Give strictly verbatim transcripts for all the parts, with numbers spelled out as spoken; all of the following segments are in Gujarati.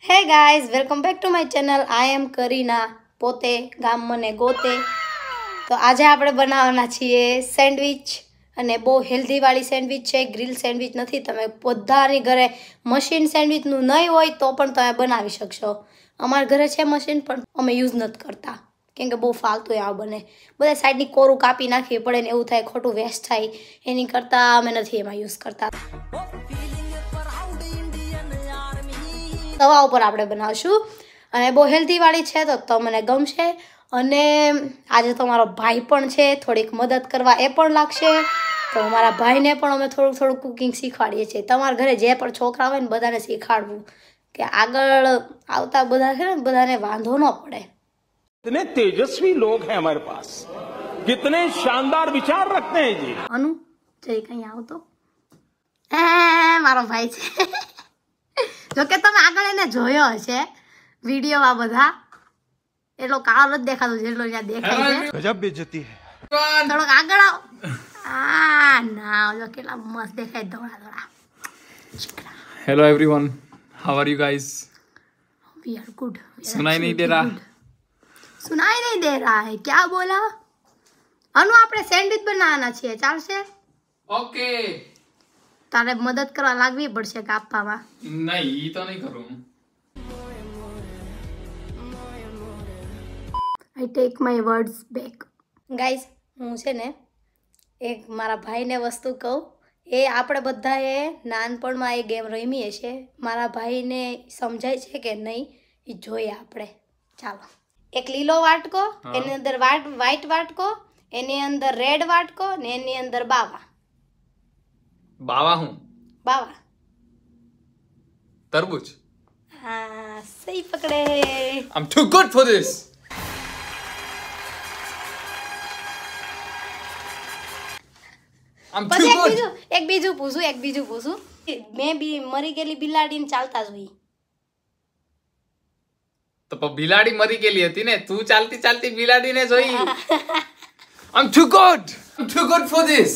હે guys, welcome back to my channel. I am Kareena, પોતે ગામ મને ગોતે. તો આજે આપણે બનાવવાના છીએ સેન્ડવિચ, અને બહુ હેલ્ધીવાળી સેન્ડવિચ છે. ગ્રીલ સેન્ડવિચ નથી. તમે બધાની ઘરે મશીન સેન્ડવિચનું નહીં હોય તો પણ તમે બનાવી શકશો. અમારા ઘરે છે મશીન, પણ અમે યુઝ નથી કરતા કેમ કે બહુ ફાલતુ આ બને. બધા સાઈડની કોરું કાપી નાખવી પડે ને એવું થાય, ખોટું વેસ્ટ થાય. એની કરતાં અમે નથી એમાં યુઝ કરતા. તવા ઉપર આપણે બનાવશું અને બહુ હેલ્ધીવાળી છે તો તમને ગમશે. અને આજે તો મારો ભાઈ પણ છે, થોડીક મદદ કરવા એ પણ લાગશે. તો મારા ભાઈને પણ અમે થોડુંક થોડુંક કુકિંગ શીખવાડીએ છીએ. તમારા ઘરે જે પણ છોકરા હોય ને બધાને શીખવાડવું, કે આગળ આવતા બધા છે ને બધાને વાંધો ન પડે. कितने तेजस्वी लोग हैं हमारे पास, कितने शानदार विचार रखते हैं जी. અનુ જઈ કहीं આવતો એ મારો ભાઈ છે. જો કે તમે આગળ એને જોયો હશે વિડીયોમાં, બધા એટલો કાળો નથી દેખાતો જેટલો ત્યાં દેખાય છે. गजब बेइज्जती है. થોડોક આગળ આવ. આ ના જો કેટલા મસ્ત દેખાય, ધોળા ધોળા. Hello everyone, how are you guys? We are good. सुनाई नहीं दे रहा? सुनाई नहीं दे रहा है. क्या बोला? અનુ આપણે સેન્ડવિચ બનાવવાના છીએ, ચાલશે? ओके. તારે મદદ કરવા લાગવી પડશે કાપવામાં. नहीं, ये तो नहीं करूँ. I take my words back. Guys, હું છે ને એક મારા ભાઈને વસ્તુ કહું. એ આપણે બધાએ નાનપણમાં એ ગેમ રમીએ છે. મારા ભાઈને સમજાય છે કે નહીં એ જોઈએ આપણે. ચાલો, એક લીલો વાટકો, એની અંદર વાટ વ્હાઈટ વાટકો, એની અંદર રેડ વાટકો ને એની અંદર બાવા. बावा हूँ. બાવા. तरबूज. હા, સહી પકડે. I'm too good for this. I'm too પછી એક good. બીજું એક બીજું પૂછું એક બીજું પૂછું મેં બી મરી ગયેલી બિલાડીને ચાલતા જોઈ. તો પણ બિલાડી મરી ગયેલી હતી ને, તું ચાલતી ચાલતી બિલાડીને જોઈ. I'm too good. I'm too good for this.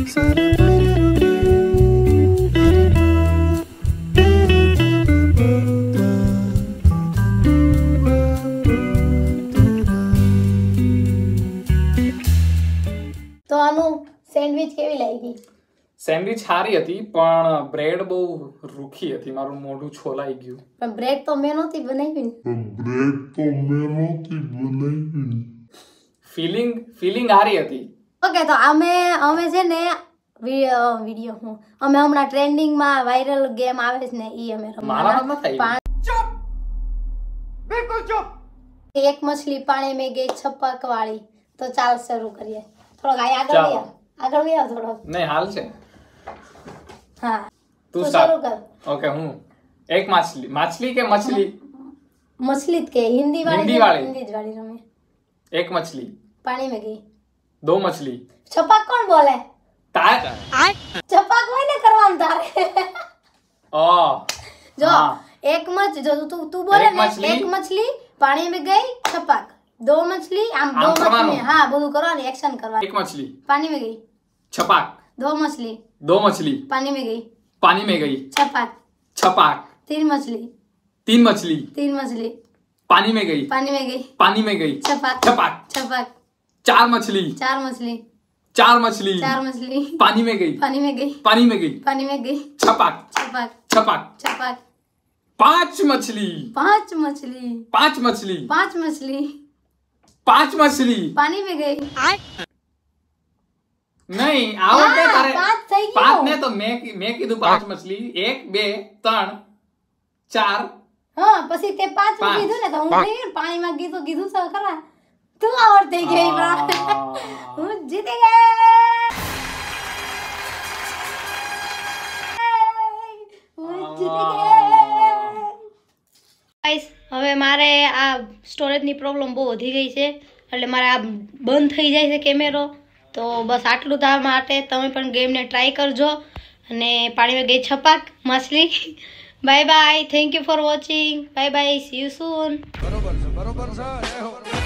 તો આનું સેન્ડવિચ કેવી લાગી? સેન્ડવિચ સારી હતી પણ બ્રેડ બહુ રૂખી હતી, મારું મોઢું છોલાઈ ગયું. પણ બ્રેડ તો મેં નહોતી બનાવી ને. બ્રેડ તો મેં નહોતી બનાવી. ફીલિંગ ફીલિંગ સારી હતી. ઓકે, તો અમે અમે છે ને વિડીયો હું અમે હમણાં ટ્રેન્ડિંગમાં વાયરલ ગેમ આવે છે ને ઈ અમે મારામાં ન થાય. ચૂપ, બિલકુલ ચૂપ. એક મછલી પાણી में गई છપક વાળી. તો ચાલ શરૂ કરીએ. થોડોક આ આગળ ચાલો. ગયા આગળ ગયા થોડોક. નહીં હાલ છે. હા, તું તો start. શરૂ કર. ઓકે, હું એક માછલી માછલી કે મછલી? मछली के हिंदी वाली हिंदी वाली। हिंदी वाली रमे एक मछली, पानी में गई। दो मछली। छपाक कौन बोले? तार छपाक वही ने करवान तारे। ओ जो हाँ। एक मछ जो तू तू बोले एक ना मछली। एक मछली पानी में गई छपाक, दो मछली आम दो आम करवानो। मछली हाँ બધું કરવાનું एक्शन કરવાનું। एक मछली पानी में गई छपाक, दो मछली दो मछली पानी में गई पानी में गई छपाक, छपाक, तीन मछली तीन मछली तीन मछली पानी में गई पानी में गई पानी में गई छपाक छपाक, छपाक, चार मछली चार मछली चार मछली चार मछली पानी में गई पानी में गई पानी में गई पानी में गई छपाक छपाक छपाक, छपाक, पांच मछली पांच मछली पांच मछली पांच मछली पांच मछली पानी में गई। नहीं आवडते हाँ, तारे पांच થઈ ગયો। पांच ने तो मैं मैं कीधું पांच मछली एक बे त्रण चार હા પછી તે પાંચ પાંચ। કીધું ને તો હું કઈ પાણીમાં કીધું કીધું તો ખરા તું આવડતી ગઈ બા હું જીતી ગઈ હું જીતી ગઈ ગાઈસ હવે મારે આ સ્ટોરેજની પ્રોબ્લેમ બહુ વધી ગઈ છે એટલે મારે આ બંધ થઈ જાય છે કેમેરો તો બસ આટલું તા માટે તમે પણ ગેમને ટ્રાય કરજો અને પાણીમાં ગઈ છપાક માછલી bye bye thank you for watching bye bye see you soon બરોબર છે બરોબર છે